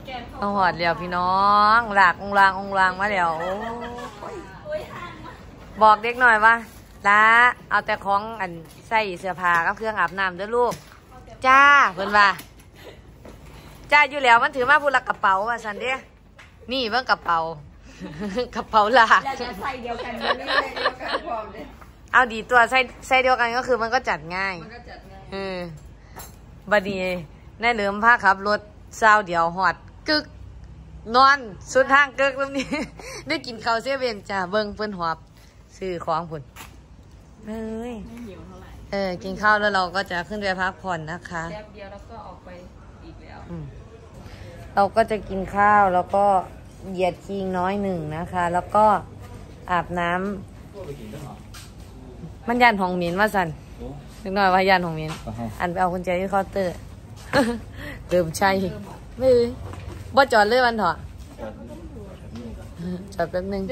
เอาหอดเดียวพี่น้องหลากองรางมาเดี๋ยวบอกเด็กหน่อยว่าละเอาแต่ของอันใส่เสื้อผ้ากับเครื่องอาบน้ำด้วยลูกจ้าเพิ่นว่าจ้าอยู่แล้วมันถือมาพูดละกระเป๋าว่าสันเดียนี่เบิ่งกระเป๋ากระเป๋าหลากจะใส่เดียวกันนี่เลยเดียวกันพร้อมเลยเอาดีตัวใส่เดียวกันก็คือมันก็จัดง่ายบัดนี้ในเหลิมผ้าขับรถเศร้าเดียวหอดกึกนอนสุดทางกึกตรงนี้ได้กินข้าวเสียเวียนจ้าเบิ่งเพิ่นหอบซื้อของพุ่นเลยไม่หิวเท่าไหร่กินข้าวแล้วเราก็จะขึ้นไปพักผ่อนนะคะแป๊บเดียวแล้วก็ออกไปอีกแล้วเราก็จะกินข้าวแล้วก็เหยียดคิงน้อยหนึ่งนะคะแล้วก็อาบน้ำมันยันของหมินว่าสันนึกหน่อยว่ายันของหมินอันไปเอากุญแจที่เคาน์เตอร์เติมใช่ไม่เลยบ่จอดเลยวันเถอะจอดแป๊บนึง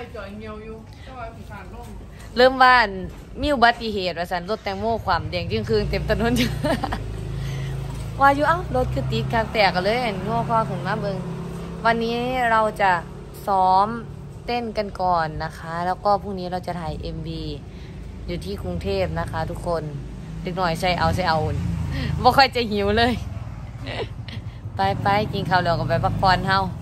เริ่มว่ามีอุบัติเหตุว่าสันรถแตงโมความแดงจึงคืนเต็มถนนว่าอยู่เอ้ารถคือติดกลางแตกกันเลยง้อข้อขึ้นมาเบิ่งวันนี้เราจะซ้อมเต้นกันก่อนนะคะแล้วก็พรุ่งนี้เราจะถ่าย MV อยู่ที่กรุงเทพนะคะทุกคนเด็กหน่อยใส่เอาบ่ค่อยจะหิวเลยไปกินข้าวแล้วก็ไปพักผ่อนเฮา